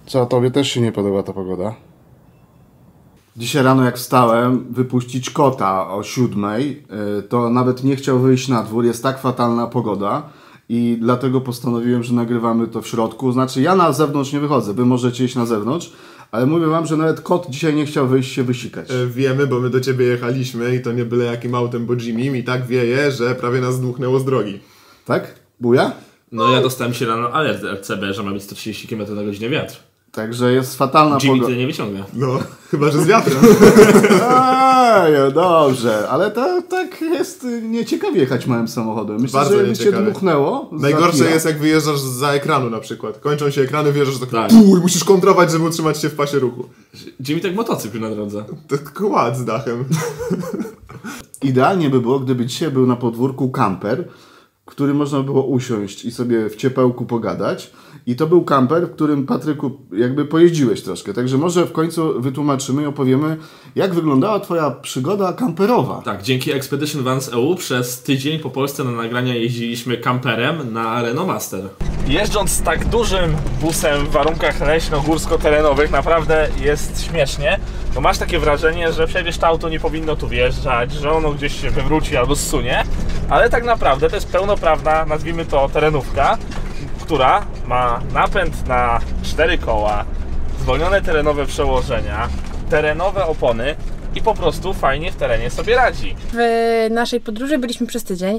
Co, tobie też się nie podoba ta pogoda? Dzisiaj rano jak wstałem wypuścić kota o 7, to nawet nie chciał wyjść na dwór, jest tak fatalna pogoda i dlatego postanowiłem, że nagrywamy to w środku. Znaczy ja na zewnątrz nie wychodzę, wy możecie iść na zewnątrz, ale mówię wam, że nawet kot dzisiaj nie chciał wyjść się wysikać. Wiemy, bo my do ciebie jechaliśmy i to nie byle jakim autem, bo Jimmy mi tak wieje, że prawie nas dmuchnęło z drogi. Tak? Buja? No ja dostałem się rano alert RCB, że ma być 130 km/h wiatr. Także jest fatalna Jimmy pogoda. tyle nie wyciąga. No, chyba że z wiatrem. Ej, dobrze, ale to tak jest nieciekawie jechać małym samochodem. Myślę, Bardzo że jakby cię nieciekawie. dmuchnęło. Najgorsze za jest jak wyjeżdżasz za ekranu na przykład. Kończą się ekrany, wyjeżdżasz tak, Tak. i musisz kontrować, żeby utrzymać się w pasie ruchu. Jimmy tak motocykl na drodze. To kład z dachem. Idealnie by było, gdyby dzisiaj był na podwórku kamper, w którym można było usiąść i sobie w ciepełku pogadać. I to był kamper, w którym, Patryku, jakby pojeździłeś troszkę. Także może w końcu wytłumaczymy i opowiemy, jak wyglądała twoja przygoda kamperowa. Tak, dzięki Expedition Vans EU przez tydzień po Polsce na nagrania jeździliśmy kamperem na Renault Master. Jeżdżąc tak dużym busem w warunkach leśno-górsko-terenowych naprawdę jest śmiesznie, bo masz takie wrażenie, że przecież to auto nie powinno tu wjeżdżać, że ono gdzieś się wywróci albo zsunie, ale tak naprawdę to jest pełnoprawna, nazwijmy to terenówka, która ma napęd na 4 koła, zwolnione terenowe przełożenia, terenowe opony i po prostu fajnie w terenie sobie radzi. W naszej podróży byliśmy przez tydzień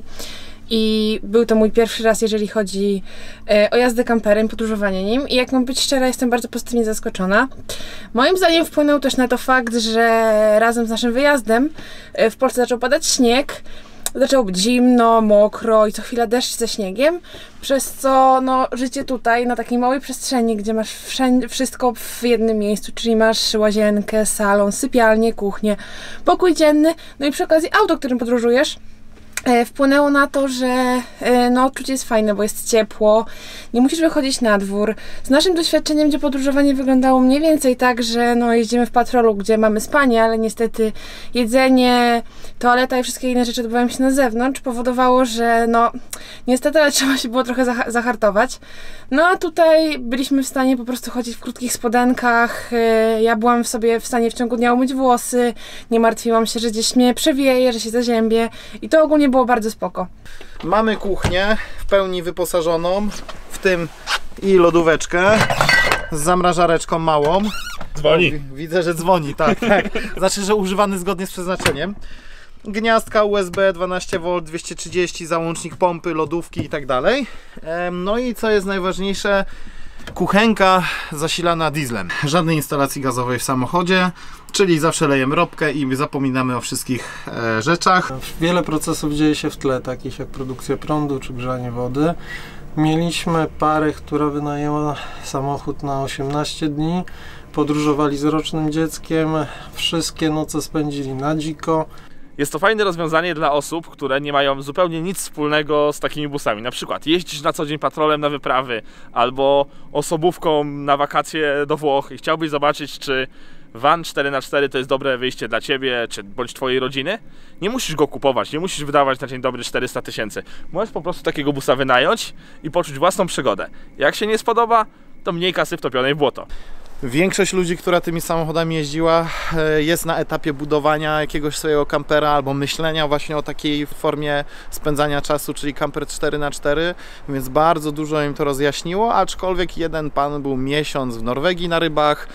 i był to mój pierwszy raz, jeżeli chodzi o jazdę kamperem, podróżowanie nim i jak mam być szczera, jestem bardzo pozytywnie zaskoczona. Moim zdaniem wpłynął też na to fakt, że razem z naszym wyjazdem w Polsce zaczął padać śnieg. Zaczęło być zimno, mokro i co chwila deszcz ze śniegiem, przez co no, życie tutaj na takiej małej przestrzeni, gdzie masz wszystko w jednym miejscu, czyli masz łazienkę, salon, sypialnię, kuchnię, pokój dzienny, no i przy okazji auto, którym podróżujesz, wpłynęło na to, że no, odczucie jest fajne, bo jest ciepło, nie musisz wychodzić na dwór. Z naszym doświadczeniem, gdzie podróżowanie wyglądało mniej więcej tak, że no, jeździmy w patrolu, gdzie mamy spanie, ale niestety jedzenie, toaleta i wszystkie inne rzeczy odbywają się na zewnątrz, powodowało, że no niestety, ale trzeba się było trochę zahartować. No a tutaj byliśmy w stanie po prostu chodzić w krótkich spodenkach, ja byłam sobie w stanie w ciągu dnia umyć włosy, nie martwiłam się, że gdzieś mnie przewieje, że się zaziębię i to ogólnie było bardzo spoko. Mamy kuchnię w pełni wyposażoną, w tym i lodóweczkę z zamrażareczką małą. Dzwoni. Widzę, że dzwoni, tak. Znaczy, że używany zgodnie z przeznaczeniem. Gniazdka USB 12V, 230, załącznik pompy, lodówki i tak dalej. No i co jest najważniejsze, kuchenka zasilana dieslem. Żadnej instalacji gazowej w samochodzie, czyli zawsze lejemy ropkę i zapominamy o wszystkich rzeczach. Wiele procesów dzieje się w tle, takich jak produkcja prądu czy grzanie wody. Mieliśmy parę, która wynajęła samochód na 18 dni. Podróżowali z rocznym dzieckiem, wszystkie noce spędzili na dziko. Jest to fajne rozwiązanie dla osób, które nie mają zupełnie nic wspólnego z takimi busami. Na przykład jeździsz na co dzień patrolem na wyprawy albo osobówką na wakacje do Włoch i chciałbyś zobaczyć, czy van 4x4 to jest dobre wyjście dla Ciebie czy bądź Twojej rodziny. Nie musisz go kupować, nie musisz wydawać na dzień dobry 400 000. Możesz po prostu takiego busa wynająć i poczuć własną przygodę. Jak się nie spodoba, to mniej kasy wtopionej w błoto. Większość ludzi, która tymi samochodami jeździła, jest na etapie budowania jakiegoś swojego kampera albo myślenia właśnie o takiej formie spędzania czasu, czyli kamper 4x4, więc bardzo dużo im to rozjaśniło, aczkolwiek jeden pan był miesiąc w Norwegii na rybach,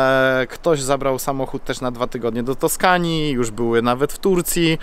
ktoś zabrał samochód też na 2 tygodnie do Toskanii, już były nawet w Turcji,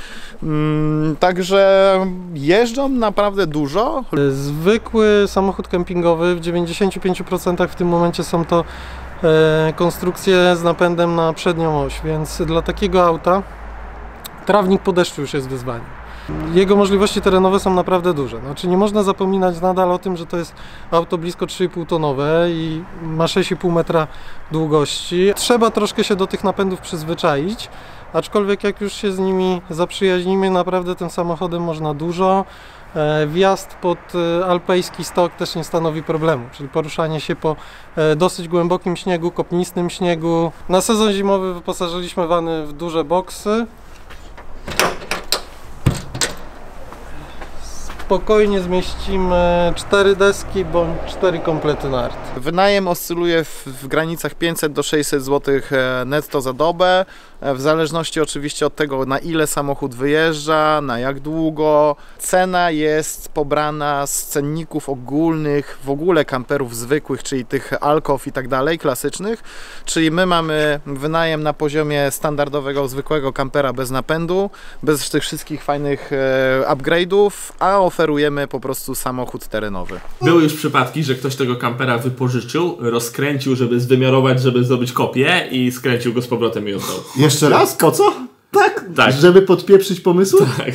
także jeżdżą naprawdę dużo. Zwykły samochód kempingowy w 95% w tym momencie są to konstrukcje z napędem na przednią oś, więc dla takiego auta trawnik po deszczu już jest wyzwaniem. Jego możliwości terenowe są naprawdę duże. Znaczy nie można zapominać nadal o tym, że to jest auto blisko 3,5 tonowe i ma 6,5 metra długości. Trzeba troszkę się do tych napędów przyzwyczaić, aczkolwiek jak już się z nimi zaprzyjaźnimy, naprawdę tym samochodem można dużo. Wjazd pod alpejski stok też nie stanowi problemu, czyli poruszanie się po dosyć głębokim śniegu, kopnistym śniegu. Na sezon zimowy wyposażyliśmy wany w duże boksy. spokojnie zmieścimy 4 deski bądź 4 komplety nart. Wynajem oscyluje w granicach 500 do 600 zł netto za dobę, w zależności oczywiście od tego, na ile samochód wyjeżdża, na jak długo. Cena jest pobrana z cenników ogólnych, w ogóle kamperów zwykłych, czyli tych Alcof i tak dalej, klasycznych, czyli my mamy wynajem na poziomie standardowego, zwykłego kampera bez napędu, bez tych wszystkich fajnych upgrade'ów, a oferujemy po prostu samochód terenowy. Były już przypadki, że ktoś tego kampera wypożyczył, rozkręcił, żeby zwymiarować, żeby zrobić kopię i skręcił go z powrotem i oddał. Jeszcze raz? Po co? Tak. Żeby podpieprzyć pomysł? Tak.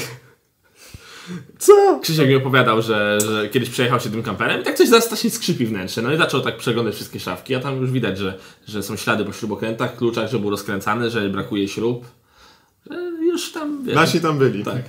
Co? Krzysiek mi opowiadał, że kiedyś przejechał się tym kamperem i tak coś strasznie skrzypi wnętrze. No i zaczął tak przeglądać wszystkie szafki, a tam już widać, że są ślady po śrubokrętach, kluczach, że był rozkręcany, że brakuje śrub. Że już tam, wiesz... Nasi tam byli. Tak.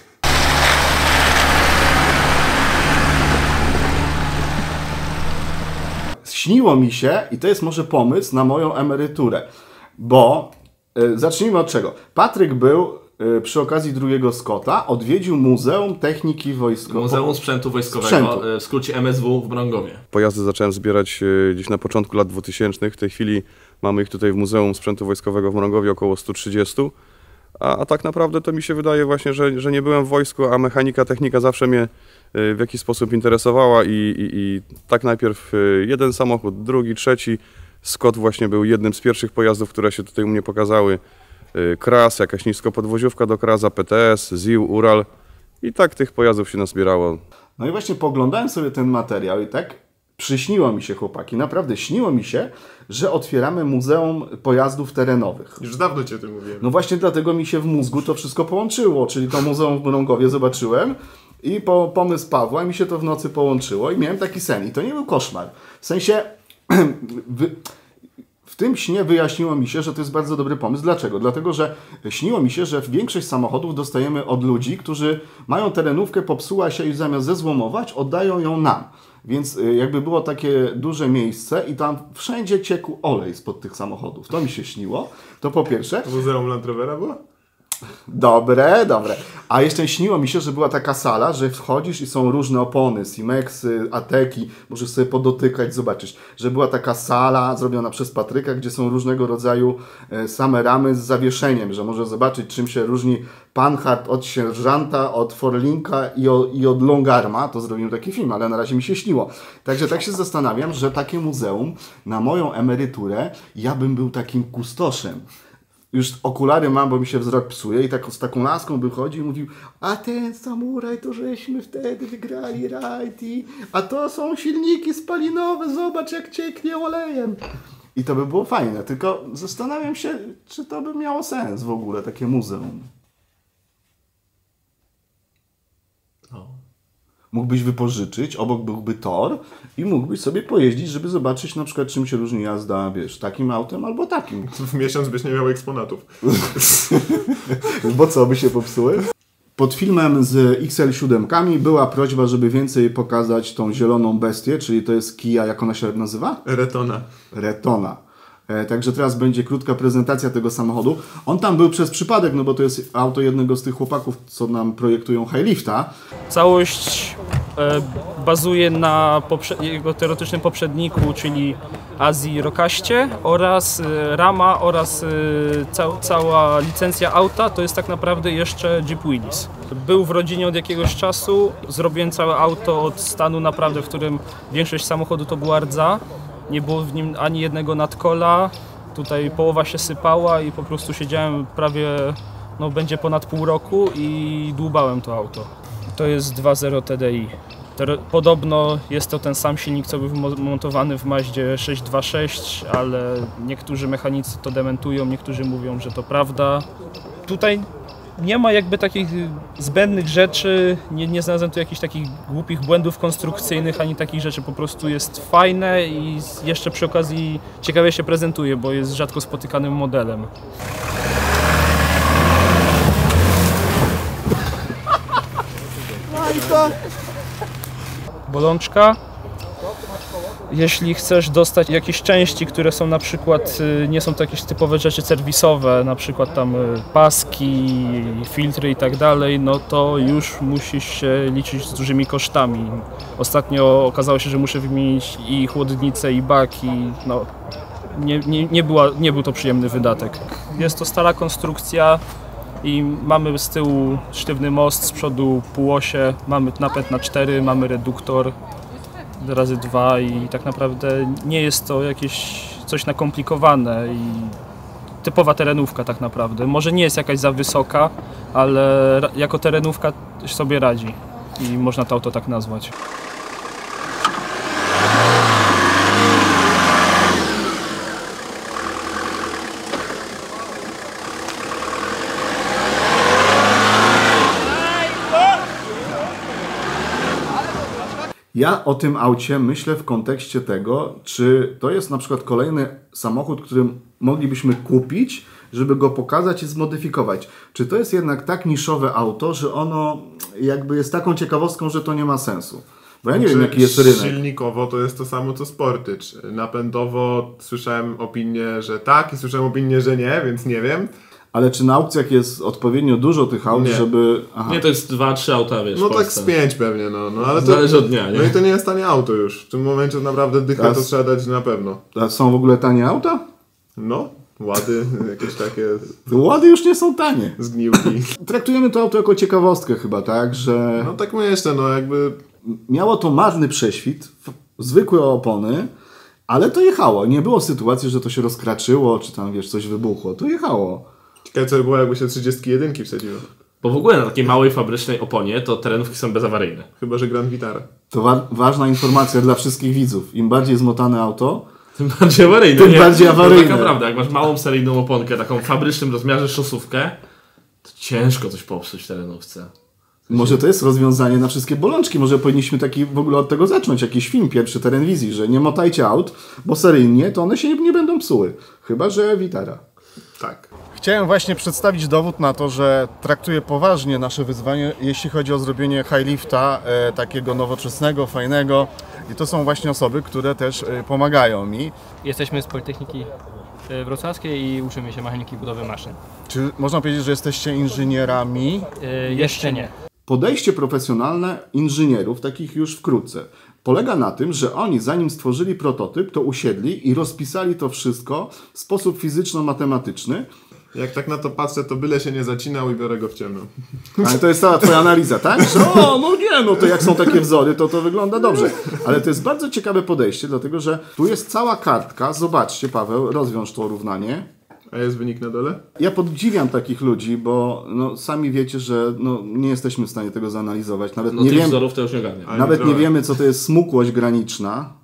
Śniło mi się, i to jest może pomysł na moją emeryturę, bo zacznijmy od czego. Patryk był przy okazji drugiego Scotta, odwiedził Muzeum Techniki Wojskowej. Muzeum Sprzętu Wojskowego, w skrócie MSW w Mrągowie. Pojazdy zacząłem zbierać gdzieś na początku lat 2000. W tej chwili mamy ich tutaj w Muzeum Sprzętu Wojskowego w Mrągowie około 130. A tak naprawdę to mi się wydaje właśnie, że nie byłem w wojsku, a mechanika, technika zawsze mnie w jakiś sposób interesowała i tak najpierw jeden samochód, drugi, trzeci. Scott właśnie był jednym z pierwszych pojazdów, które się tutaj u mnie pokazały. Kras, jakaś niskopodwoziówka do Krasa, PTS, ZIL, Ural i tak tych pojazdów się nazbierało. No i właśnie poglądałem sobie ten materiał i tak przyśniło mi się, chłopaki, naprawdę śniło mi się, że otwieramy Muzeum Pojazdów Terenowych. Już dawno Cię o tym mówiłem. No właśnie dlatego mi się w mózgu to wszystko połączyło, czyli to Muzeum w Mrągowie zobaczyłem i pomysł Pawła mi się to w nocy połączyło i miałem taki sen i to nie był koszmar. W sensie... W tym śnie wyjaśniło mi się, że to jest bardzo dobry pomysł. Dlaczego? Dlatego, że śniło mi się, że większość samochodów dostajemy od ludzi, którzy mają terenówkę, popsuła się i zamiast zezłomować, oddają ją nam. Więc jakby było takie duże miejsce i tam wszędzie ciekł olej spod tych samochodów. To mi się śniło. To po pierwsze. Muzeum Land Rovera było? Dobre. A jeszcze śniło mi się, że była taka sala, że wchodzisz i są różne opony, Simexy, Ateki, możesz sobie podotykać, zobaczyć, że była taka sala zrobiona przez Patryka, gdzie są różnego rodzaju same ramy z zawieszeniem, że może zobaczyć, czym się różni Panhard od sierżanta, od Forlinka i od Longarma. To zrobimy taki film, ale na razie mi się śniło. Także tak się zastanawiam, że takie muzeum na moją emeryturę ja bym był takim kustoszem. Już okulary mam, bo mi się wzrok psuje i tak z taką laską by chodził i mówił, a ten samuraj to żeśmy wtedy wygrali rajd a to są silniki spalinowe, zobacz jak cieknie olejem. I to by było fajne, tylko zastanawiam się, czy to by miało sens w ogóle, takie muzeum. Mógłbyś wypożyczyć, obok byłby tor i mógłbyś sobie pojeździć, żeby zobaczyć na przykład czym się różni jazda, wiesz, takim autem albo takim. W miesiąc byś nie miał eksponatów. Bo co, by się popsuły? Pod filmem z XL7 była prośba, żeby więcej pokazać tą zieloną bestię, czyli to jest Kia, jak ona się nazywa? Retona. Także teraz będzie krótka prezentacja tego samochodu. On tam był przez przypadek, no bo to jest auto jednego z tych chłopaków, co nam projektują Highlifta. Całość bazuje na jego teoretycznym poprzedniku, czyli Azji Rokaście oraz rama oraz cała licencja auta to jest tak naprawdę jeszcze Jeep Willys. Był w rodzinie od jakiegoś czasu, zrobiłem całe auto od stanu naprawdę, w którym większość samochodu to była rdza. Nie było w nim ani jednego nadkola, tutaj połowa się sypała i po prostu siedziałem prawie, no będzie ponad pół roku i dłubałem to auto. To jest 2.0 TDI. Podobno jest to ten sam silnik, co był montowany w Mazdzie 626, ale niektórzy mechanicy to dementują, niektórzy mówią, że to prawda. Tutaj nie ma jakby takich zbędnych rzeczy, nie znalazłem tu jakichś takich głupich błędów konstrukcyjnych, ani takich rzeczy, po prostu jest fajne i jeszcze przy okazji ciekawie się prezentuje, bo jest rzadko spotykanym modelem. Bolączka. Jeśli chcesz dostać jakieś części, które są na przykład, nie są to jakieś typowe rzeczy serwisowe, na przykład tam paski, filtry i tak dalej, no to już musisz się liczyć z dużymi kosztami. Ostatnio okazało się, że muszę wymienić i chłodnicę, i bak, i no, nie był to przyjemny wydatek. Jest to stara konstrukcja i mamy z tyłu sztywny most, z przodu półosie, mamy napęd na 4, mamy reduktor razy 2 i tak naprawdę nie jest to jakieś coś nakomplikowane i typowa terenówka tak naprawdę. Może nie jest jakaś za wysoka, ale jako terenówka sobie radzi i można to auto tak nazwać. Ja o tym aucie myślę w kontekście tego, czy to jest na przykład kolejny samochód, który moglibyśmy kupić, żeby go pokazać i zmodyfikować. Czy to jest jednak tak niszowe auto, że ono jakby jest taką ciekawostką, że to nie ma sensu? Bo ja nie wiem, jaki jest rynek. Silnikowo to jest to samo co Sportage. Napędowo słyszałem opinię, że tak i słyszałem opinię, że nie, więc nie wiem. Ale czy na aukcjach jest odpowiednio dużo tych aut, żeby... Aha. Nie, to jest 2-3 auta, wiesz. No tak z 5 pewnie, no ale to zależy od dnia, nie? No i to nie jest tanie auto już. W tym momencie naprawdę dychę to trzeba dać na pewno. A są w ogóle tanie auta? No, łady, jakieś takie... Łady już nie są tanie. Zgniłki. Traktujemy to auto jako ciekawostkę chyba, tak? Że No tak myślę, no jakby... miało to marny prześwit, zwykłe opony, ale to jechało. Nie było sytuacji, że to się rozkraczyło, czy tam, wiesz, coś wybuchło. To jechało. Ciekawe co by było, jakby się 31 wsadziło. Bo w ogóle na takiej małej fabrycznej oponie to terenówki są bezawaryjne. Chyba że Grand Vitara. To ważna informacja dla wszystkich widzów. Im bardziej zmotane auto, Tym bardziej awaryjne. Tym bardziej awaryjne. To taka prawda, jak masz małą seryjną oponkę, taką w fabrycznym rozmiarze szosówkę, to ciężko coś popsuć w terenówce. może to jest rozwiązanie na wszystkie bolączki. Może powinniśmy taki w ogóle od tego zacząć. Jakiś film, pierwszy Terenwizji, że nie motajcie aut, bo seryjnie to one się nie będą psuły. Chyba że Vitara. Tak. Chciałem właśnie przedstawić dowód na to, że traktuję poważnie nasze wyzwanie, jeśli chodzi o zrobienie high lifta, takiego nowoczesnego, fajnego. I to są właśnie osoby, które też pomagają mi. Jesteśmy z Politechniki Wrocławskiej i uczymy się mechaniki budowy maszyn. Czy można powiedzieć, że jesteście inżynierami? Jeszcze nie. Podejście profesjonalne inżynierów, takich już wkrótce, polega na tym, że oni zanim stworzyli prototyp, to usiedli i rozpisali to wszystko w sposób fizyczno-matematyczny. Jak tak na to patrzę, to byle się nie zacinał i biorę go w ciemno. Ale to jest cała twoja analiza, tak? Że no to jak są takie wzory, to wygląda dobrze. Ale to jest bardzo ciekawe podejście, dlatego że tu jest cała kartka. Zobaczcie, Paweł, rozwiąż to równanie. A jest wynik na dole? Ja podziwiam takich ludzi, bo no, sami wiecie, że no, nie jesteśmy w stanie tego zanalizować. Nawet No nie tych wzorów to już nie ogarniam. Nawet nie wiemy, co to jest smukłość graniczna,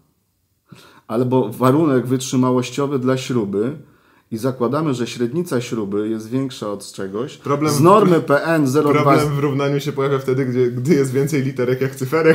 albo warunek wytrzymałościowy dla śruby i zakładamy, że średnica śruby jest większa od czegoś. Z normy PN 02... Problem w równaniu się pojawia wtedy, gdy jest więcej literek jak cyferek.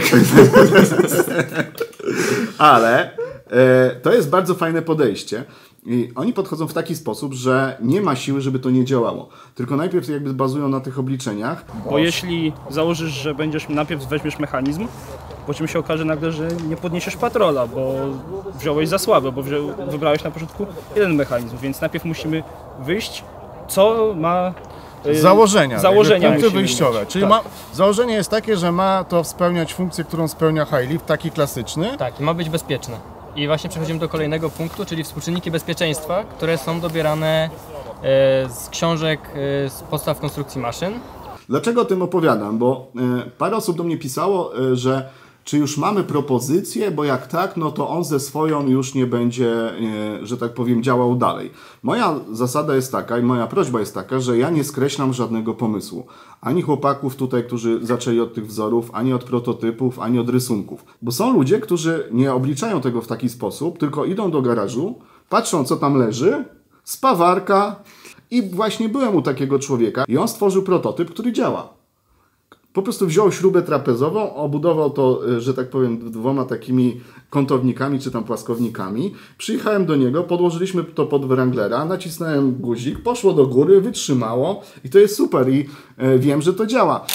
Ale to jest bardzo fajne podejście. I oni podchodzą w taki sposób, że nie ma siły, żeby to nie działało. Tylko najpierw jakby bazują na tych obliczeniach. Bo jeśli założysz, że najpierw weźmiesz mechanizm, po czym się okaże nagle, że nie podniesiesz patrola, bo wziąłeś za słabe, bo wybrałeś na początku jeden mechanizm, więc najpierw musimy wyjść, co ma... Założenia punkty musimy wyjściowe. mieć. Czyli Tak. założenie jest takie, że ma to spełniać funkcję, którą spełnia high lift, taki klasyczny. Tak, i ma być bezpieczne. I właśnie przechodzimy do kolejnego punktu, czyli współczynniki bezpieczeństwa, które są dobierane z książek z podstaw konstrukcji maszyn. Dlaczego o tym opowiadam? Bo parę osób do mnie pisało, że czy już mamy propozycję, bo jak tak, no to on ze swoją już nie będzie, że tak powiem, działał dalej. Moja zasada jest taka i moja prośba jest taka, że ja nie skreślam żadnego pomysłu. Ani chłopaków tutaj, którzy zaczęli od tych wzorów, ani od prototypów, ani od rysunków. Bo są ludzie, którzy nie obliczają tego w taki sposób, tylko idą do garażu, patrzą co tam leży, spawarka i właśnie byłem u takiego człowieka i on stworzył prototyp, który działa. Po prostu wziął śrubę trapezową, obudował to, że tak powiem, 2 takimi kątownikami czy tam płaskownikami. Przyjechałem do niego, podłożyliśmy to pod Wranglera, nacisnąłem guzik, poszło do góry, wytrzymało i to jest super i wiem, że to działa.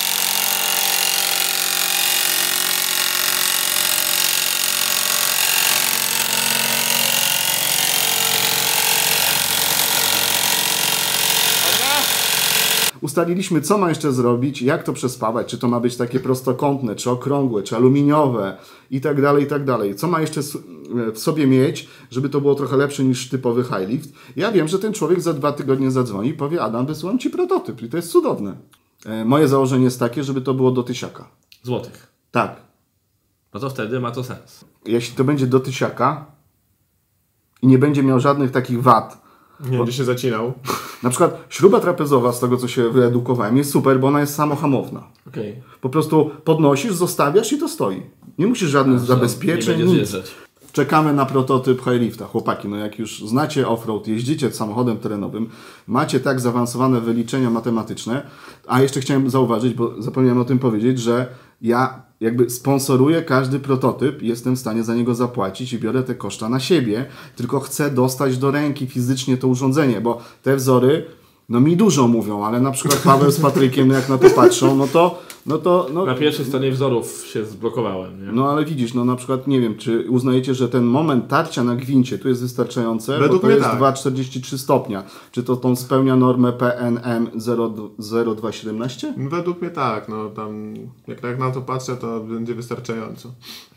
ustaliliśmy, co ma jeszcze zrobić, jak to przespawać, czy to ma być takie prostokątne, czy okrągłe, czy aluminiowe i tak dalej, i tak dalej. Co ma jeszcze w sobie mieć, żeby to było trochę lepsze niż typowy high lift. Ja wiem, że ten człowiek za 2 tygodnie zadzwoni i powie: Adam, wysyłam ci prototyp i to jest cudowne. Moje założenie jest takie, żeby to było do 1000 Złotych. Tak. No to wtedy ma to sens. Jeśli to będzie do 1000 i nie będzie miał żadnych takich wad, Nie będzie się zacinał. na przykład śruba trapezowa, z tego co się wyedukowałem, jest super, bo ona jest samohamowna. Okej. Po prostu podnosisz, zostawiasz i to stoi. Nie musisz żadnych zabezpieczeń, nie będzie nic. zjeżdżać. Czekamy na prototyp high lifta. Chłopaki, no jak już znacie offroad, jeździcie samochodem terenowym, macie tak zaawansowane wyliczenia matematyczne, a jeszcze chciałem zauważyć, bo zapomniałem o tym powiedzieć, że ja jakby sponsoruję każdy prototyp, jestem w stanie za niego zapłacić i biorę te koszta na siebie, tylko chcę dostać do ręki fizycznie to urządzenie, bo te wzory no mi dużo mówią, ale na przykład Paweł z Patrykiem, jak na to patrzą, no Na pierwszej stronie wzorów się zblokowałem, nie? no ale widzisz, no na przykład nie wiem, czy uznajecie, że ten moment tarcia na gwincie tu jest wystarczające, Według bo to mnie jest tak. 2,43 stopnia. Czy to spełnia normę PNM 0217? Według mnie tak, no tam jak na to patrzę, to będzie wystarczająco.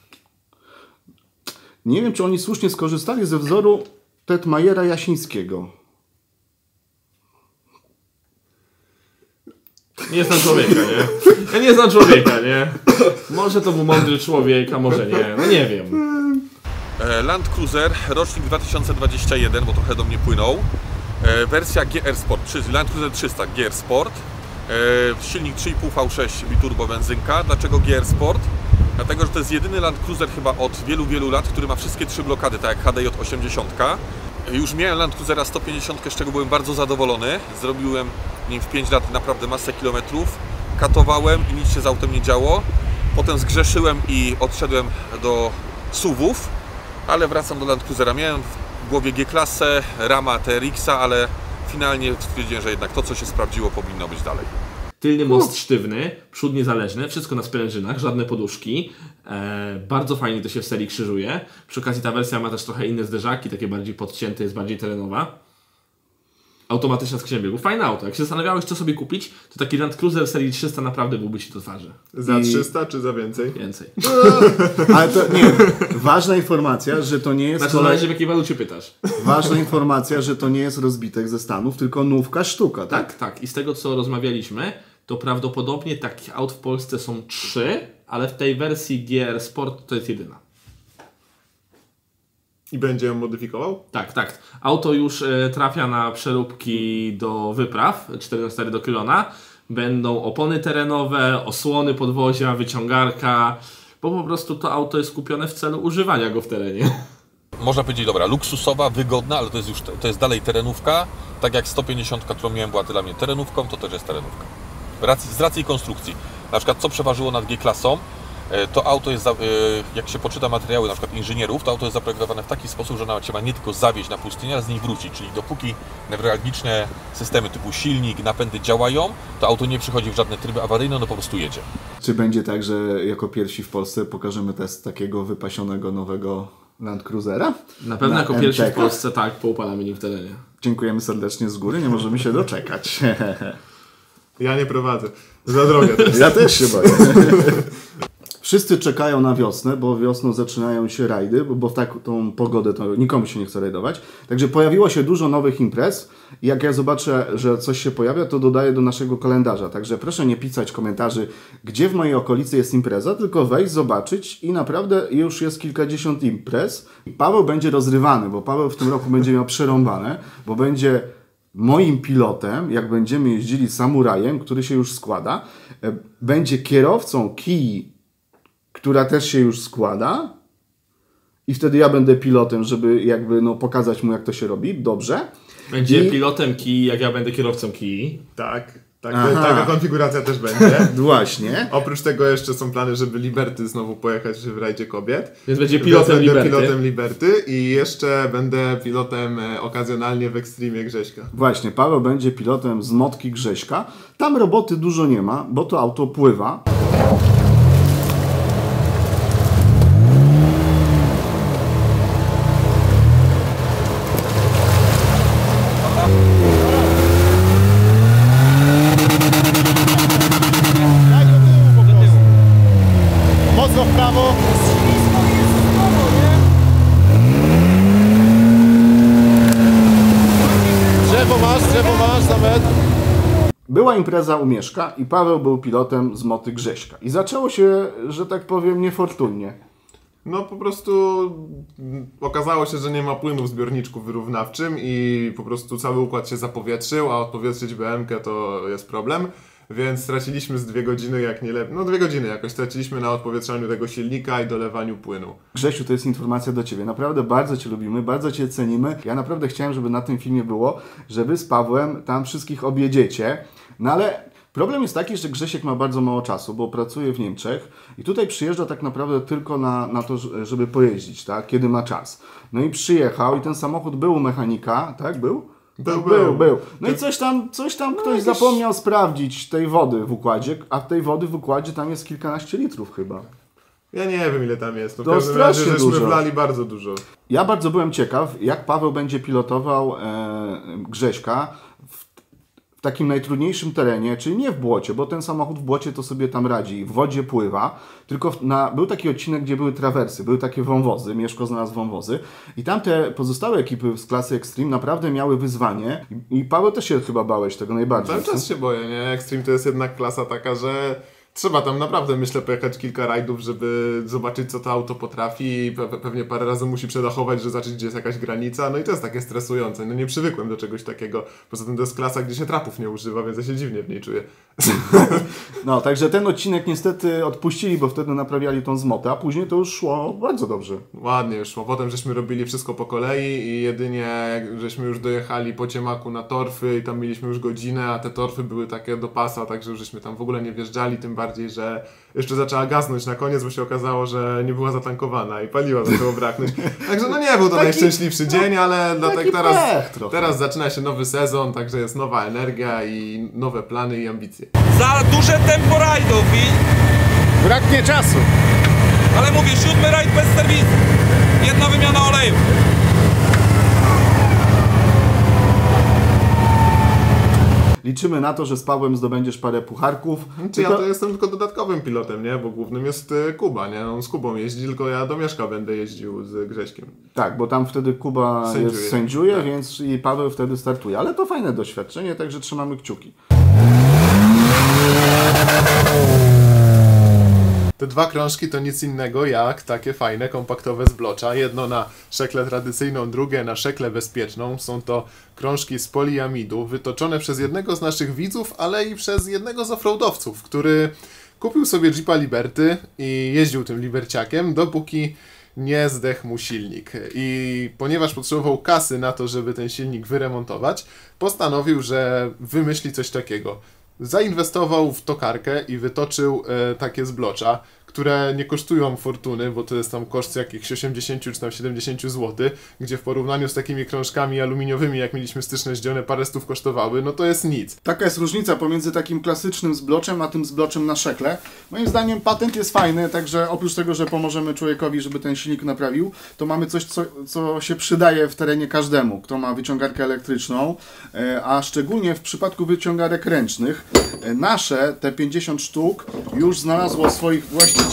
Nie wiem, czy oni słusznie skorzystali ze wzoru Tetmajera Jasińskiego. Nie znam człowieka, nie? Ja nie znam człowieka, nie? Może to był mądry człowiek, a może nie. No nie wiem. Land Cruiser, rocznik 2021, bo trochę do mnie płynął. Wersja GR Sport, czyli Land Cruiser 300 GR Sport. Silnik 3,5 V6 biturbo benzynka. Dlaczego GR Sport? Dlatego, że to jest jedyny Land Cruiser chyba od wielu, wielu lat, który ma wszystkie 3 blokady, tak jak HDJ 80. Już miałem Land Cruisera 150, z czego byłem bardzo zadowolony. Zrobiłem w 5 lat naprawdę masę kilometrów. Katowałem i nic się z autem nie działo. Potem zgrzeszyłem i odszedłem do SUV-ów, ale wracam do Land Cruisera. Miałem w głowie G-klasę, Rama, TRX-a, ale finalnie stwierdziłem, że jednak to, co się sprawdziło, powinno być dalej. Tylny most sztywny, przód niezależny, wszystko na sprężynach, żadne poduszki. Bardzo fajnie to się w serii krzyżuje. Przy okazji ta wersja ma też trochę inne zderzaki, takie bardziej podcięte, jest bardziej terenowa. Automatyczna skrzynia biegów. Fajne auto. Jak się zastanawiałeś, co sobie kupić, to taki Land Cruiser serii 300 naprawdę byłby ci do twarzy. Za 300 czy za więcej? Więcej. Ale to nie, ważna informacja, że to nie jest... Znaczy, zależy w jakiej walucie pytasz. Ważna informacja, że to nie jest rozbitek ze Stanów, tylko nówka sztuka, tak? Tak, tak. I z tego, co rozmawialiśmy, to prawdopodobnie takich aut w Polsce są 3, ale w tej wersji GR Sport to jest jedyna. I będzie ją modyfikował? Tak, tak. Auto już trafia na przeróbki do wypraw 4x4 do Kylona. Będą opony terenowe, osłony podwozia, wyciągarka, bo po prostu to auto jest kupione w celu używania go w terenie. Można powiedzieć, dobra, luksusowa, wygodna, ale to jest dalej terenówka. Tak jak 150, którą miałem, była dla mnie terenówką, to też jest terenówka. Z racji konstrukcji. Na przykład co przeważyło nad G-klasą, to auto jest, jak się poczyta materiały na przykład inżynierów, to auto jest zaprojektowane w taki sposób, że nawet się ma nie tylko zawieźć na pustynię, ale z niej wrócić. Czyli dopóki newralgiczne systemy typu silnik, napędy działają, to auto nie przychodzi w żadne tryby awaryjne, no po prostu jedzie. Czy będzie tak, że jako pierwsi w Polsce pokażemy test takiego wypasionego nowego Land Cruisera? Na pewno jako pierwsi w Polsce tak, poupalamy nim w terenie. Dziękujemy serdecznie z góry, nie możemy się doczekać. Ja nie prowadzę. Za drogę też. Ja też się boję. Wszyscy czekają na wiosnę, bo wiosną zaczynają się rajdy, bo w taką pogodę to nikomu się nie chce rajdować. Także pojawiło się dużo nowych imprez i jak ja zobaczę, że coś się pojawia, to dodaję do naszego kalendarza. Także proszę nie pisać komentarzy, gdzie w mojej okolicy jest impreza, tylko wejść, zobaczyć i naprawdę już jest kilkadziesiąt imprez. Paweł będzie rozrywany, bo Paweł w tym roku będzie miał przerąbane, bo będzie moim pilotem, jak będziemy jeździli samurajem, który się już składa, będzie kierowcą Kii, która też się już składa i wtedy ja będę pilotem, żeby jakby pokazać mu, jak to się robi. Dobrze. Będzie pilotem Kii, jak ja będę kierowcą Kii. Tak, taka konfiguracja też będzie. Właśnie. Oprócz tego jeszcze są plany, żeby Liberty znowu pojechać w rajdzie kobiet. Więc będzie pilotem Liberty. Pilotem Liberty i jeszcze będę pilotem okazjonalnie w Extremie Grześka. Właśnie, Paweł będzie pilotem z Motki Grześka. Tam roboty dużo nie ma, bo to auto pływa. Była impreza u Mieszka i Paweł był pilotem z moty Grześka. I zaczęło się, że tak powiem, niefortunnie. No po prostu okazało się, że nie ma płynu w zbiorniczku wyrównawczym i po prostu cały układ się zapowietrzył, a odpowietrzyć BM-kę to jest problem. Więc straciliśmy z 2 godziny, jak nie lepiej. No 2 godziny jakoś straciliśmy na odpowietrzaniu tego silnika i dolewaniu płynu. Grzesiu, to jest informacja do Ciebie. Naprawdę bardzo Cię lubimy, bardzo Cię cenimy. Ja naprawdę chciałem, żeby na tym filmie było, że Wy z Pawłem tam wszystkich objedziecie. No ale problem jest taki, że Grzesiek ma bardzo mało czasu, bo pracuje w Niemczech i tutaj przyjeżdża tak naprawdę tylko na to, żeby pojeździć, tak? Kiedy ma czas. No i przyjechał i ten samochód był u mechanika, tak? Był. No i coś tam ktoś zapomniał sprawdzić tej wody w układzie, a tej wody w układzie tam jest kilkanaście litrów chyba. Ja nie wiem ile tam jest, no to strasznie żeśmy dużo. wlali bardzo dużo. Ja bardzo byłem ciekaw, jak Paweł będzie pilotował Grześka w takim najtrudniejszym terenie, czyli nie w błocie, bo ten samochód w błocie to sobie tam radzi i w wodzie pływa, tylko był taki odcinek, gdzie były trawersy, były takie wąwozy, Mieszko znalazł wąwozy i tam te pozostałe ekipy z klasy Extreme naprawdę miały wyzwanie i Paweł też się chyba bałeś tego najbardziej. Cały czas się boję, nie? Extreme to jest jednak klasa taka, że trzeba tam naprawdę, myślę, pojechać kilka rajdów, żeby zobaczyć, co to auto potrafi i pewnie parę razy musi przedachować, żeby zobaczyć, gdzie jest jakaś granica, no i to jest takie stresujące. No nie przywykłem do czegoś takiego. Poza tym to jest klasa, gdzie się trapów nie używa, więc ja się dziwnie w niej czuję. No, także ten odcinek niestety odpuścili, bo wtedy naprawiali tą zmotę, a później to już szło bardzo dobrze. Ładnie już szło. Potem żeśmy robili wszystko po kolei i jedynie żeśmy już dojechali po ciemaku na torfy i tam mieliśmy już godzinę, a te torfy były takie do pasa, także już żeśmy tam w ogóle nie wjeżdżali, tym bardziej, że jeszcze zaczęła gasnąć na koniec, bo się okazało, że nie była zatankowana i paliwa zaczęło braknąć. Także no nie był to najszczęśliwszy dzień, ale dlatego teraz zaczyna się nowy sezon, także jest nowa energia i nowe plany i ambicje. Za duże tempo rajdów i... Braknie czasu. Ale mówię, 7. rajd bez serwisu. 1 wymiana oleju. Liczymy na to, że z Pawłem zdobędziesz parę pucharków. Ja to jestem tylko dodatkowym pilotem, nie? Bo głównym jest Kuba, nie? On z Kubą jeździ, tylko ja do Mieszka będę jeździł z Grześkiem. Tak, bo tam wtedy Kuba sędziuje, tak. Więc i Paweł wtedy startuje. Ale to fajne doświadczenie, także trzymamy kciuki. Te 2 krążki to nic innego jak takie fajne, kompaktowe zblocza. Jedno na szeklę tradycyjną, drugie na szeklę bezpieczną. Są to krążki z poliamidu, wytoczone przez jednego z naszych widzów, ale i przez jednego z offroadowców, który kupił sobie Jeepa Liberty i jeździł tym Liberciakiem, dopóki nie zdechł mu silnik. I ponieważ potrzebował kasy na to, żeby ten silnik wyremontować, postanowił, że wymyśli coś takiego. Zainwestował w tokarkę i wytoczył takie zblocza, które nie kosztują fortuny, bo to jest tam koszt jakichś 80 czy tam 70 zł, gdzie w porównaniu z takimi krążkami aluminiowymi, jak mieliśmy styczne zdzione, parę stów kosztowały, no to jest nic. Taka jest różnica pomiędzy takim klasycznym zbloczem, a tym zbloczem na szekle. Moim zdaniem patent jest fajny, także oprócz tego, że pomożemy człowiekowi, żeby ten silnik naprawił, to mamy coś, co się przydaje w terenie każdemu, kto ma wyciągarkę elektryczną, a szczególnie w przypadku wyciągarek ręcznych. Nasze, te 50 sztuk, już znalazło swoich właścicieli.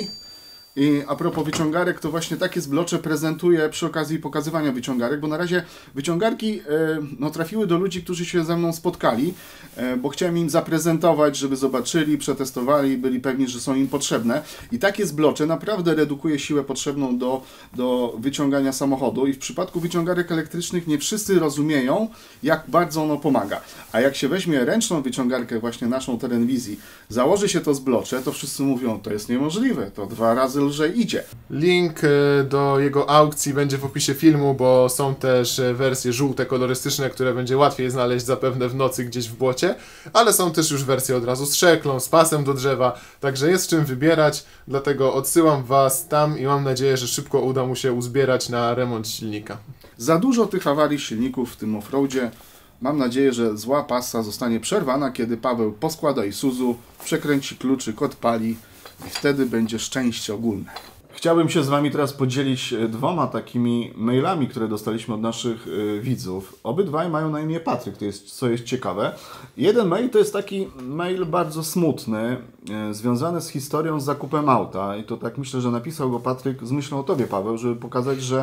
I a propos wyciągarek, to właśnie takie zblocze prezentuję przy okazji pokazywania wyciągarek, bo na razie wyciągarki trafiły do ludzi, którzy się ze mną spotkali, bo chciałem im zaprezentować, żeby zobaczyli, przetestowali, byli pewni, że są im potrzebne. I takie zblocze naprawdę redukuje siłę potrzebną do wyciągania samochodu i w przypadku wyciągarek elektrycznych nie wszyscy rozumieją, jak bardzo ono pomaga. A jak się weźmie ręczną wyciągarkę, właśnie naszą Terenwizji, założy się to zblocze, to wszyscy mówią, to jest niemożliwe, to 2 razy lżej idzie. Link do jego aukcji będzie w opisie filmu, bo są też wersje żółte, kolorystyczne, które będzie łatwiej znaleźć zapewne w nocy gdzieś w błocie, ale są też już wersje od razu z szeklą, z pasem do drzewa, także jest czym wybierać, dlatego odsyłam Was tam i mam nadzieję, że szybko uda mu się uzbierać na remont silnika. Za dużo tych awarii silników w tym offroadzie. Mam nadzieję, że zła pasa zostanie przerwana, kiedy Paweł poskłada Isuzu, przekręci kluczyk, odpali i wtedy będzie szczęście ogólne. Chciałbym się z Wami teraz podzielić 2 takimi mailami, które dostaliśmy od naszych widzów. Obydwaj mają na imię Patryk, co jest ciekawe. Jeden mail to jest taki mail bardzo smutny, związany z historią z zakupem auta. I to tak myślę, że napisał go Patryk z myślą o Tobie, Paweł, żeby pokazać, że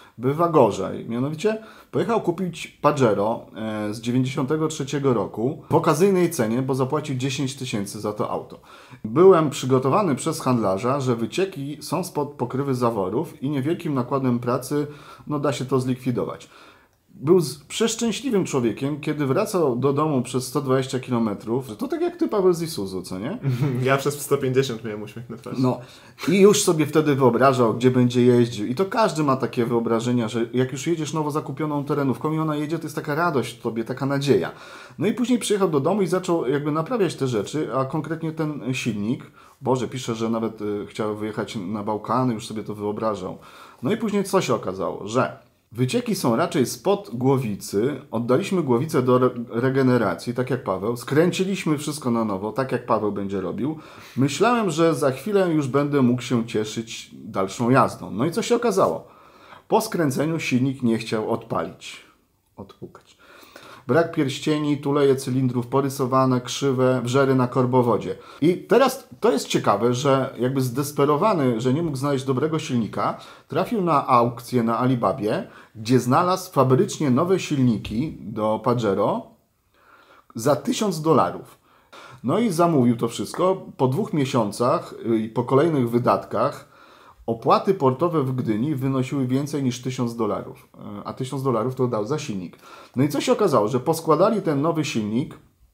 bywa gorzej. Mianowicie pojechał kupić Pajero z 93 roku w okazyjnej cenie, bo zapłacił 10 000 za to auto. Byłem przygotowany przez handlarza, że wycieki są spod pokrywy zaworów i niewielkim nakładem pracy da się to zlikwidować. Był przeszczęśliwym człowiekiem, kiedy wracał do domu przez 120 km. To tak jak ty, Paweł, z Isuzu, co nie? Ja przez 150 miałem uśmiech na twarzy. No i już sobie wtedy wyobrażał, gdzie będzie jeździł. I to każdy ma takie wyobrażenia, że jak już jedziesz nowo zakupioną terenówką i ona jedzie, to jest taka radość w tobie, taka nadzieja. No i później przyjechał do domu i zaczął jakby naprawiać te rzeczy, a konkretnie ten silnik. Boże, pisze, że nawet chciał wyjechać na Bałkany, już sobie to wyobrażał. No i później co się okazało? Że wycieki są raczej spod głowicy, oddaliśmy głowicę do regeneracji, tak jak Paweł, skręciliśmy wszystko na nowo, tak jak Paweł będzie robił. Myślałem, że za chwilę już będę mógł się cieszyć dalszą jazdą. No i co się okazało? Po skręceniu silnik nie chciał odpukać. Brak pierścieni, tuleje cylindrów porysowane, krzywe, wrzery na korbowodzie. I teraz to jest ciekawe, że jakby zdesperowany, że nie mógł znaleźć dobrego silnika, trafił na aukcję na Alibabie, gdzie znalazł fabrycznie nowe silniki do Pajero za $1000. No i zamówił to wszystko. Po 2 miesiącach i po kolejnych wydatkach opłaty portowe w Gdyni wynosiły więcej niż $1000, a $1000 to dał za silnik. No i co się okazało, że poskładali ten nowy silnik.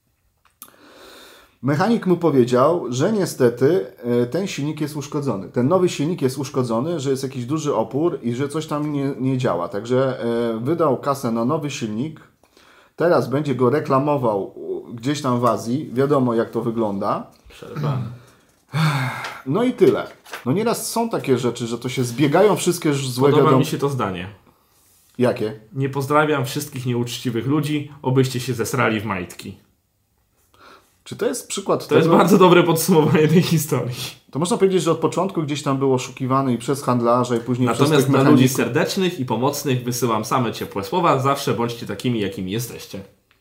Mechanik mu powiedział, że niestety ten silnik jest uszkodzony. Ten nowy silnik jest uszkodzony, że jest jakiś duży opór i że coś tam nie działa. Także wydał kasę na nowy silnik. Teraz będzie go reklamował gdzieś tam w Azji. Wiadomo, jak to wygląda. Przerwane. No i tyle. No nieraz są takie rzeczy, że to się zbiegają wszystkie złe wiadomo. Podoba mi się to zdanie. Jakie? Nie pozdrawiam wszystkich nieuczciwych ludzi, obyście się zesrali w majtki. Czy to jest przykład To tego? jest bardzo dobre podsumowanie tej historii. To można powiedzieć, że od początku gdzieś tam był oszukiwany i przez handlarza i później Natomiast przez tych dla mechaników. ludzi serdecznych i pomocnych wysyłam same ciepłe słowa. Zawsze bądźcie takimi, jakimi jesteście.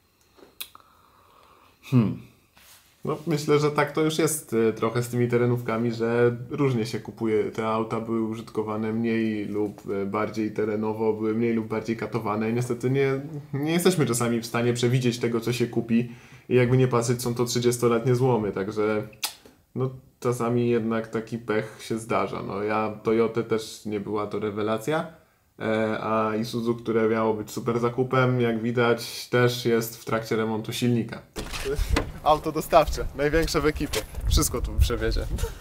No, myślę, że tak to już jest trochę z tymi terenówkami, że różnie się kupuje. Te auta były użytkowane mniej lub bardziej terenowo, były mniej lub bardziej katowane i niestety nie jesteśmy czasami w stanie przewidzieć tego, co się kupi i jakby nie patrzeć, są to 30-letnie złomy, także no, czasami jednak taki pech się zdarza. No, Toyota też nie była to rewelacja, a Isuzu, które miało być super zakupem, jak widać też jest w trakcie remontu silnika. Auto dostawcze, największe w ekipie. Wszystko tu przewiezie.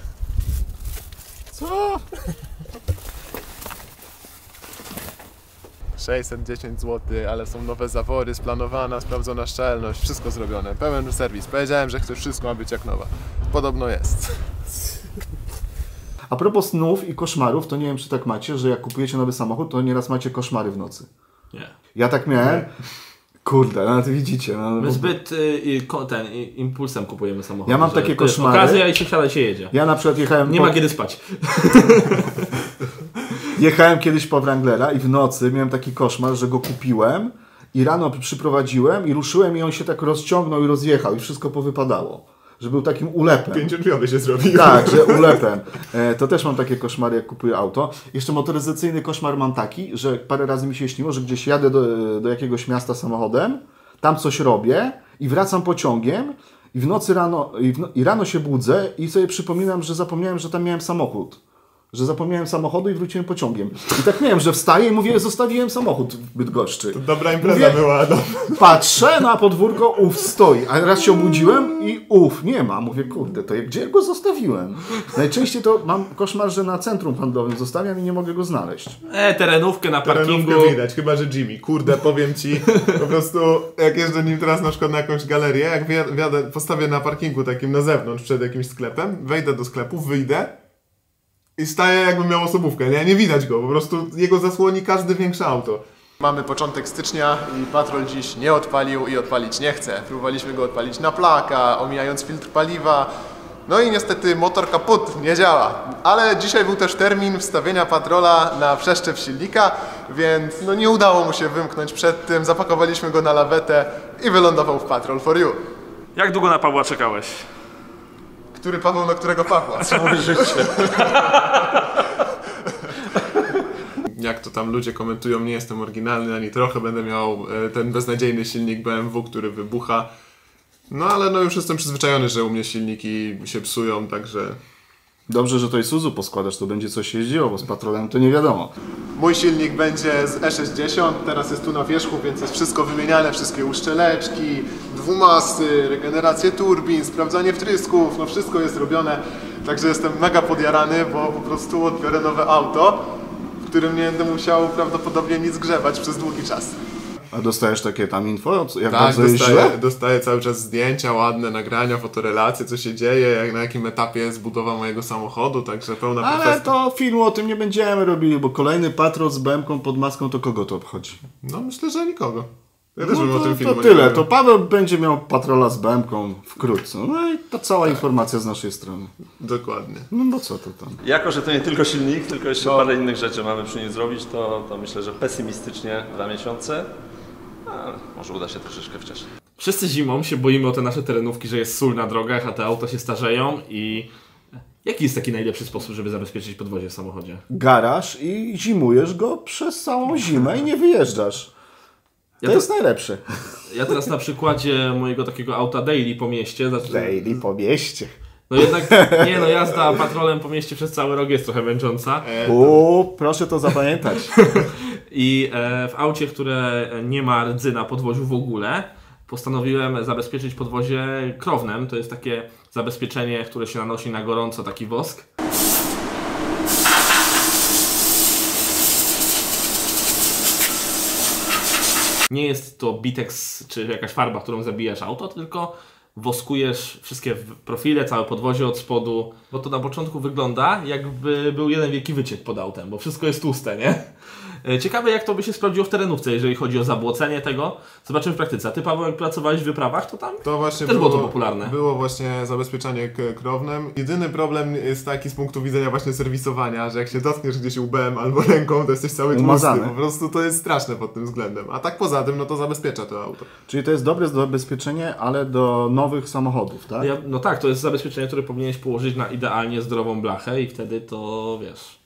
Co? 610 zł, ale są nowe zawory, splanowana, sprawdzona szczelność, wszystko zrobione, pełen serwis. Powiedziałem, że chcę wszystko ma być jak nowa. Podobno jest. A propos snów i koszmarów, to nie wiem, czy tak macie, że jak kupujecie nowy samochód, to nieraz macie koszmary w nocy. Nie. Ja tak miałem. Nie. Kurde, no to widzicie. No, My zbyt impulsem kupujemy samochód. Ja mam takie koszmary. Okazja i się wsiada, się jedzie. Ja na przykład jechałem... Nie ma kiedy spać. Jechałem kiedyś po Wranglera i w nocy miałem taki koszmar, że go kupiłem i rano przyprowadziłem i ruszyłem i on się tak rozciągnął i rozjechał i wszystko powypadało. Że był takim ulepem. 5-drzwiowy się zrobił. Tak, że ulepem. To też mam takie koszmary, jak kupuję auto. Jeszcze motoryzacyjny koszmar mam taki, że parę razy mi się śniło, że gdzieś jadę do jakiegoś miasta samochodem, tam coś robię i wracam pociągiem i w nocy rano się budzę i sobie przypominam, że zapomniałem, że tam miałem samochód. Że zapomniałem samochodu i wróciłem pociągiem. I tak miałem, że wstaję i mówię, zostawiłem samochód w Bydgoszczy. To dobra impreza była. No. Patrzę na podwórko, stoi. A raz się obudziłem i nie ma. Mówię, kurde, to gdzie go zostawiłem? Najczęściej to mam koszmar, że na centrum handlowym zostawiam i nie mogę go znaleźć. Terenówkę na parkingu. Terenówkę widać, chyba że Jimmy. Kurde, powiem ci, po prostu jak jeżdżę nim teraz na przykład na jakąś galerię, jak postawię na parkingu takim na zewnątrz przed jakimś sklepem, wejdę do sklepu, wyjdę i staje jakby miał osobówkę, nie widać go, po prostu jego zasłoni każde większe auto. Mamy początek stycznia i patrol dziś nie odpalił i odpalić nie chce. Próbowaliśmy go odpalić na plaka, omijając filtr paliwa. No i niestety motor kaput, nie działa. Ale dzisiaj był też termin wstawienia patrola na przeszczep silnika, więc no nie udało mu się wymknąć przed tym. Zapakowaliśmy go na lawetę i wylądował w Patrol for You. Jak długo na Pawła czekałeś? Który Paweł, na którego Pawła? Całe życie. jak to tam ludzie komentują, nie jestem oryginalny ani trochę, będę miał ten beznadziejny silnik BMW, który wybucha. No ale no już jestem przyzwyczajony, że u mnie silniki się psują, także... Dobrze, że to Isuzu poskładasz, to będzie coś jeździło, bo z Patrolem to nie wiadomo. Mój silnik będzie z E60, teraz jest tu na wierzchu, więc jest wszystko wymieniane, wszystkie uszczeleczki, dwumasy, regenerację turbin, sprawdzanie wtrysków, no wszystko jest robione. Także jestem mega podjarany, bo po prostu odbiorę nowe auto, w którym nie będę musiał prawdopodobnie nic grzebać przez długi czas. A dostajesz takie tam info? Jak Tak, bardzo jest źle? dostaję cały czas zdjęcia, ładne nagrania, fotorelacje, co się dzieje, na jakim etapie jest budowa mojego samochodu, także pełna Ale profesja. to filmu o tym nie będziemy robili, bo kolejny Patrol z BM-ką pod maską, to kogo to obchodzi? No myślę, że nikogo. Ja też No bym o tym filmu to nie tyle, robił. to Paweł będzie miał Patrola z BM-ką wkrótce. No i to cała informacja z naszej strony. Dokładnie. No bo co to tam? Jako, że to nie tylko silnik, tylko jeszcze parę innych rzeczy mamy przy nim zrobić, to myślę, że pesymistycznie 2 miesiące, ale może uda się troszeczkę wcześniej. Wszyscy zimą się boimy o te nasze terenówki, że jest sól na drogach, a te auta się starzeją i... Jaki jest taki najlepszy sposób, żeby zabezpieczyć podwozie w samochodzie? Garaż i zimujesz go przez całą zimę i nie wyjeżdżasz. To jest najlepsze. Ja teraz na przykładzie mojego takiego auta daily po mieście... Daily po mieście. No jednak, nie no, jazda Patrolem po mieście przez cały rok jest trochę męcząca. Proszę to zapamiętać. I w aucie, które nie ma rdzy na podwoziu w ogóle, postanowiłem zabezpieczyć podwozie krownem. To jest takie zabezpieczenie, które się nanosi na gorąco, taki wosk. Nie jest to Bitex czy jakaś farba, którą zabijasz auto, tylko woskujesz wszystkie profile, całe podwozie od spodu, bo to na początku wygląda, jakby był jeden wielki wyciek pod autem, bo wszystko jest tłuste, nie? Ciekawe, jak to by się sprawdziło w terenówce, jeżeli chodzi o zabłocenie tego. Zobaczymy w praktyce. A ty, Paweł, jak pracowałeś w wyprawach, to tam To właśnie też było to popularne. Było właśnie zabezpieczenie krownem. Jedyny problem jest taki z punktu widzenia właśnie serwisowania, że jak się dotkniesz gdzieś łbem albo ręką, to jesteś cały tłusty. Umazany. Po prostu to jest straszne pod tym względem. A tak poza tym, no to zabezpiecza to auto. Czyli to jest dobre zabezpieczenie, ale do nowych samochodów, tak? No tak, to jest zabezpieczenie, które powinieneś położyć na idealnie zdrową blachę i wtedy to, wiesz...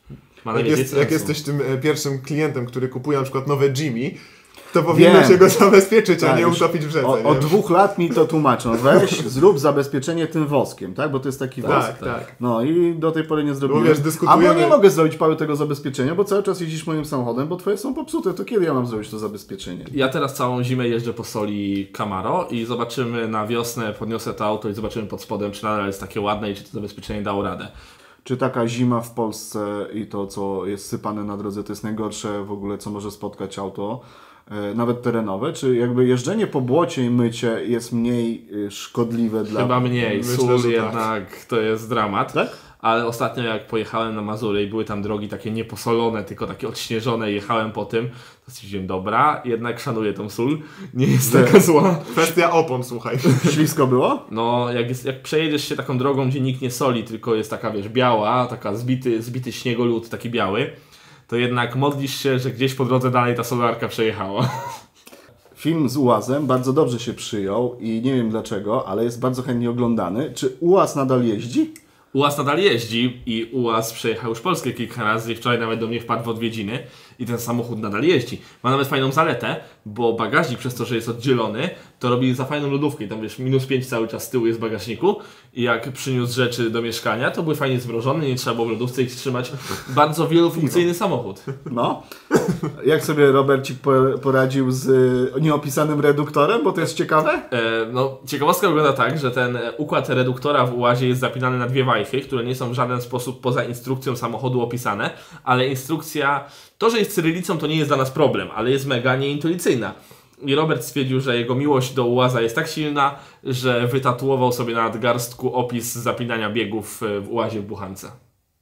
Jak jesteś tym pierwszym klientem, który kupuje na przykład nowe Jimmy, to powinno się go zabezpieczyć, a nie utopić w rzece. Od 2 lat mi to tłumaczą. Weź, zrób zabezpieczenie tym woskiem, tak? Bo to jest taki wosk. Tak. No i do tej pory nie zrobiłem. Bo wiesz, dyskutujemy... Albo nie mogę zrobić, Paweł, tego zabezpieczenia, bo cały czas jeździsz moim samochodem, bo twoje są popsute. To kiedy ja mam zrobić to zabezpieczenie? Ja teraz całą zimę jeżdżę po soli Camaro i zobaczymy na wiosnę, podniosę to auto i zobaczymy pod spodem, czy nadal jest takie ładne i czy to zabezpieczenie dało radę. Czy taka zima w Polsce i to, co jest sypane na drodze, to jest najgorsze w ogóle, co może spotkać auto, nawet terenowe? Czy jakby jeżdżenie po błocie i mycie jest mniej szkodliwe dla... Chyba mniej. Myślę, Sól że jednak to jest dramat. Tak? Ale ostatnio jak pojechałem na Mazury i były tam drogi takie nieposolone, tylko takie odśnieżone, jechałem po tym, to stwierdziłem, dobra, jednak szanuję tą sól, nie jest taka zła. Kwestia opon, słuchaj. Ślisko było? No, jak przejedziesz się taką drogą, gdzie nikt nie soli, tylko jest taka, wiesz, biała, taka zbity śniegolód, taki biały, to jednak modlisz się, że gdzieś po drodze dalej ta solarka przejechała. Film z UAZ-em bardzo dobrze się przyjął i nie wiem dlaczego, ale jest bardzo chętnie oglądany. Czy UAZ nadal jeździ? UAZ nadal jeździ i UAZ przejechał już Polskę kilka razy i wczoraj nawet do mnie wpadł w odwiedziny i ten samochód nadal jeździ. Ma nawet fajną zaletę, bo bagażnik przez to, że jest oddzielony, to robi za fajną lodówkę i tam wiesz, -5 cały czas z tyłu jest w bagażniku i jak przyniósł rzeczy do mieszkania, to były fajnie zmrożone, nie trzeba było w lodówce ich trzymać. Bardzo wielofunkcyjny samochód. No. Jak sobie Robercik poradził z nieopisanym reduktorem, bo to jest ciekawe? No, ciekawostka wygląda tak, że ten układ reduktora w UAZie jest zapinany na 2 wajchy, które nie są w żaden sposób poza instrukcją samochodu opisane, ale instrukcja, to, że jest cyrylicą, to nie jest dla nas problem, ale jest mega nieintuicyjna. I Robert stwierdził, że jego miłość do UAZa jest tak silna, że wytatuował sobie na nadgarstku opis zapinania biegów w UAZie w Buchance.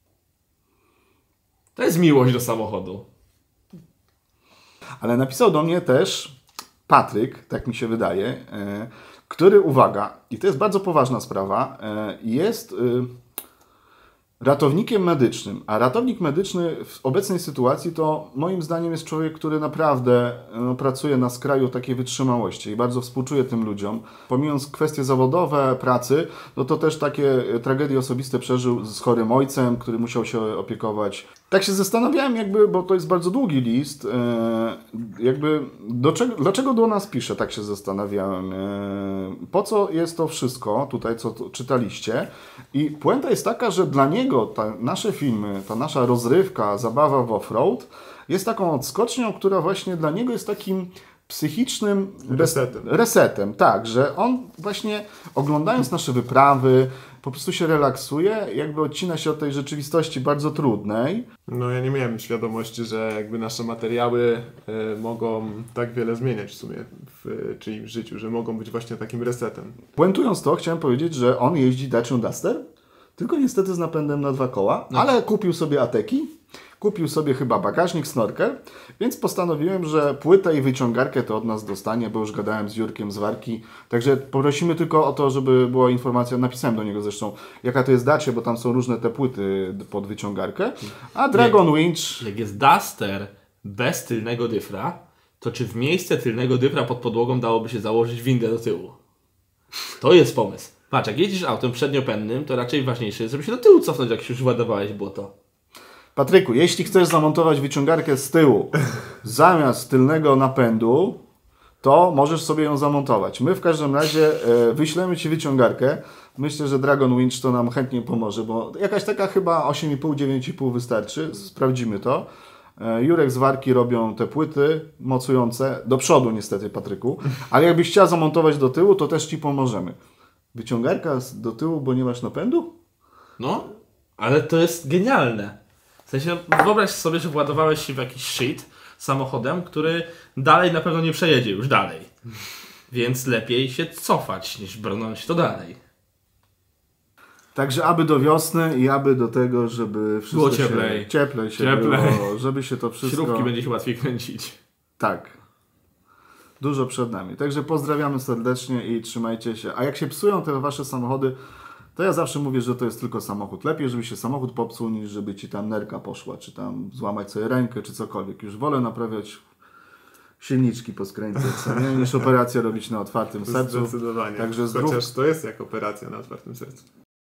To jest miłość do samochodu. Ale napisał do mnie też Patryk, tak mi się wydaje, który, uwaga, i to jest bardzo poważna sprawa, jest ratownikiem medycznym. A ratownik medyczny w obecnej sytuacji to moim zdaniem jest człowiek, który naprawdę pracuje na skraju takiej wytrzymałości i bardzo współczuje tym ludziom. Pomijając kwestie zawodowe, pracy, no to też takie tragedie osobiste przeżył z chorym ojcem, który musiał się opiekować. Tak się zastanawiałem jakby, bo to jest bardzo długi list, jakby dlaczego do nas pisze, tak się zastanawiałem. Po co jest to wszystko tutaj, co czytaliście. I puenta jest taka, że dla niego nasze filmy, ta nasza rozrywka, zabawa w offroad jest taką odskocznią, która właśnie dla niego jest takim psychicznym resetem. Tak, że on właśnie oglądając nasze wyprawy po prostu się relaksuje, jakby odcina się od tej rzeczywistości bardzo trudnej. No ja nie miałem świadomości, że jakby nasze materiały mogą tak wiele zmieniać w sumie w czyimś życiu, że mogą być właśnie takim resetem. Puentując to, chciałem powiedzieć, że on jeździ Dacia Duster, tylko niestety z napędem na 2 koła, ale kupił sobie ateki, kupił sobie chyba bagażnik, snorkel, więc postanowiłem, że płytę i wyciągarkę to od nas dostanie, bo już gadałem z Jurkiem z Warki, także poprosimy tylko o to, żeby była informacja, napisałem do niego zresztą, jaka to jest Dacia, bo tam są różne te płyty pod wyciągarkę, a Dragon Winch... Jak jest Duster bez tylnego dyfra, to czy w miejsce tylnego dyfra pod podłogą dałoby się założyć windę do tyłu? To jest pomysł. Patrz, jak jedziesz autem przedniopędnym, to raczej ważniejsze jest, żeby się do tyłu cofnąć, jak się już ładowałeś błoto. Patryku, jeśli chcesz zamontować wyciągarkę z tyłu zamiast tylnego napędu, to możesz sobie ją zamontować. My w każdym razie wyślemy Ci wyciągarkę. Myślę, że Dragon Winch to nam chętnie pomoże, bo jakaś taka chyba 8,5-9,5 wystarczy. Sprawdzimy to. Jurek z Warki robią te płyty mocujące. Do przodu niestety, Patryku. Ale jakbyś chciał zamontować do tyłu, to też Ci pomożemy. Wyciągarka do tyłu, bo nie masz napędu? No, ale to jest genialne. W sensie, wyobraź sobie, że władowałeś się w jakiś shit samochodem, który dalej na pewno nie przejedzie już dalej. Więc lepiej się cofać, niż brnąć to dalej. Także aby do wiosny i aby do tego, żeby wszystko było cieplej. Cieplej się było, żeby się to wszystko... Śrubki będzie się łatwiej kręcić. Tak. Dużo przed nami. Także pozdrawiamy serdecznie i trzymajcie się. A jak się psują te wasze samochody, to ja zawsze mówię, że to jest tylko samochód. Lepiej, żeby się samochód popsuł, niż żeby ci tam nerka poszła, czy tam złamać sobie rękę, czy cokolwiek. Już wolę naprawiać silniczki poskręcać, niż operację robić na otwartym sercu. Zdecydowanie. Także Chociaż to jest jak operacja na otwartym sercu.